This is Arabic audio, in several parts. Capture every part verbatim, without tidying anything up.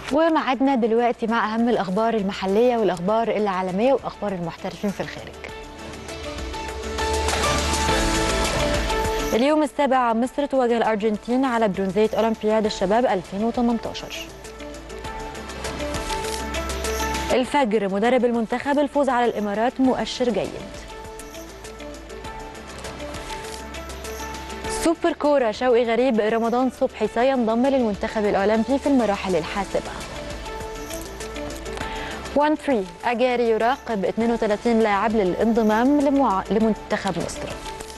ومعادنا دلوقتي مع أهم الأخبار المحلية والأخبار العالمية وأخبار المحترفين في الخارج. اليوم السابع مصر تواجه الأرجنتين على برونزية أولمبياد الشباب ألفين وثمانية عشر. الفجر مدرب المنتخب الفوز على الإمارات مؤشر جيد. سوبر كورة شوقي غريب رمضان صبحي سينضم للمنتخب الأولمبي في المراحل الحاسمة. واحد ثلاثة أجاري يراقب اثنين وثلاثين لاعب للانضمام لمع... لمنتخب مصر.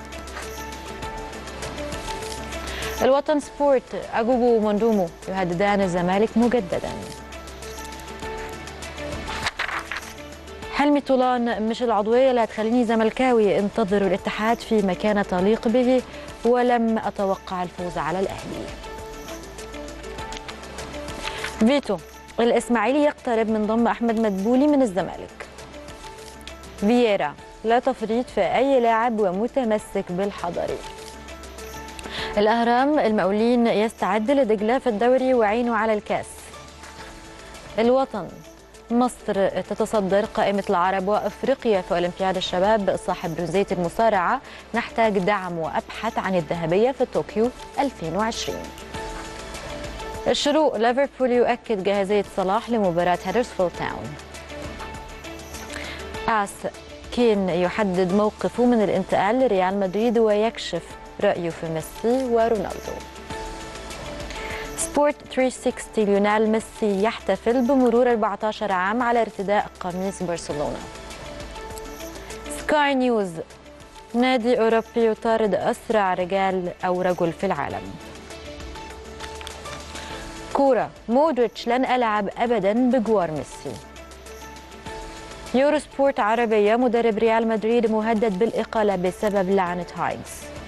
الوطن سبورت أجوجو ومندومو يهددان الزمالك مجددا. حلمي طولان مش العضوية اللي هتخليني زملكاوي، انتظروا الاتحاد في مكانة تليق به ولم أتوقع الفوز على الأهلي. فيتو الإسماعيلي يقترب من ضم أحمد مدبولي من الزمالك. فييرا لا تفريط في أي لاعب ومتمسك بالحضري. الأهرام المقاولين يستعد لدجلة في الدوري وعينه على الكاس. الوطن مصر تتصدر قائمة العرب وأفريقيا في أولمبياد الشباب صاحب برونزية المصارعة، نحتاج دعم وأبحث عن الذهبية في طوكيو ألفين وعشرين. الشروق ليفربول يؤكد جاهزية صلاح لمباراة هدرسفيلد تاون. آس كين يحدد موقفه من الانتقال لريال مدريد ويكشف رأيه في ميسي ورونالدو. سبورت ثلاثمئة وستين ليونيل ميسي يحتفل بمرور أربعة عشر عام على ارتداء قميص برشلونة. سكاي نيوز نادي أوروبي يطارد أسرع رجال أو رجل في العالم. كورة مودريتش لن ألعب أبدا بجوار ميسي. يورو سبورت عربية مدرب ريال مدريد مهدد بالإقالة بسبب لعنة هايجز.